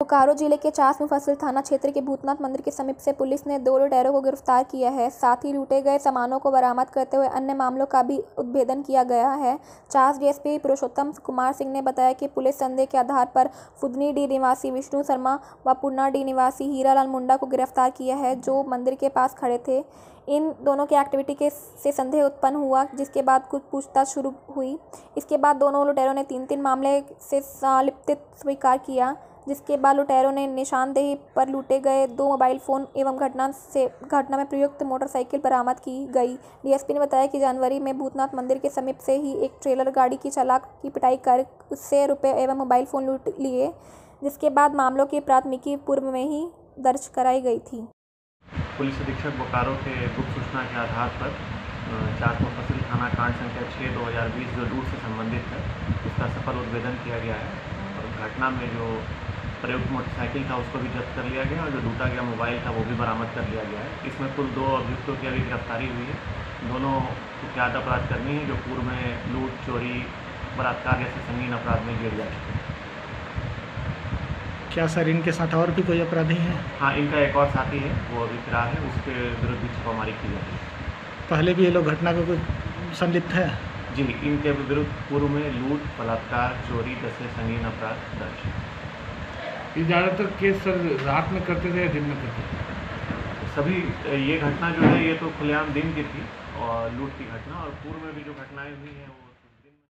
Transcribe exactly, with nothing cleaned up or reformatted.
बोकारो जिले के चास मुफस्सिल थाना क्षेत्र के भूतनाथ मंदिर के समीप से पुलिस ने दो लुटेरों को गिरफ्तार किया है। साथ ही लूटे गए सामानों को बरामद करते हुए अन्य मामलों का भी उद्भेदन किया गया है। चास डीएसपी पुरुषोत्तम कुमार सिंह ने बताया कि पुलिस संदेह के आधार पर फुदनी डी निवासी विष्णु शर्मा व पुन्ना डी निवासी हीरालाल मुंडा को गिरफ्तार किया है, जो मंदिर के पास खड़े थे। इन दोनों की एक्टिविटी के से संदेह उत्पन्न हुआ, जिसके बाद कुछ पूछताछ शुरू हुई। इसके बाद दोनों लुटेरों ने तीन तीन मामले से संलिप्त स्वीकार किया, जिसके बाद लुटेरों ने निशानदेही पर लूटे गए दो मोबाइल फ़ोन एवं घटना से घटना में प्रयुक्त मोटरसाइकिल बरामद की गई। डीएसपी ने बताया कि जनवरी में भूतनाथ मंदिर के समीप से ही एक ट्रेलर गाड़ी की चालक की पिटाई कर उससे रुपये एवं मोबाइल फ़ोन लूट लिए, जिसके बाद मामलों की प्राथमिकी पूर्व में ही दर्ज कराई गई थी। पुलिस अधीक्षक बोकारो के गुप्त सूचना के आधार पर चास मुफस्सिल थाना कांड संख्या छः दो हज़ार बीस जो लूट से संबंधित है, उसका सफल उद्भेदन किया गया है और घटना में जो प्रयुक्त मोटरसाइकिल था उसको भी जब्त कर लिया गया और जो लूटा गया मोबाइल था वो भी बरामद कर लिया गया है। इसमें कुल दो अभियुक्तों की अभी गिरफ्तारी हुई है। दोनों कुख्यात अपराधकर्मी हैं जो पूर्व में लूट, चोरी, बलात्कार जैसे संगीन अपराध में गिर जा चुके हैं। क्या सर इनके साथ और भी कोई अपराधी हैं? हाँ, इनका एक और साथी है, वो अभी फिरार है, उसके विरुद्ध भी छापामारी की जा रही है। पहले भी ये लोग घटना को कोई संलिप्त है? जी, इनके विरुद्ध पूर्व में लूट, बलात्कार, चोरी जैसे संगीन अपराध दर्ज है। ये ज़्यादातर केस सर रात में करते थे या दिन में करते थे? सभी ये घटना जो है ये तो खुलेआम दिन की थी और लूट की घटना, और पूर्व में भी जो घटनाएं हुई हैं वो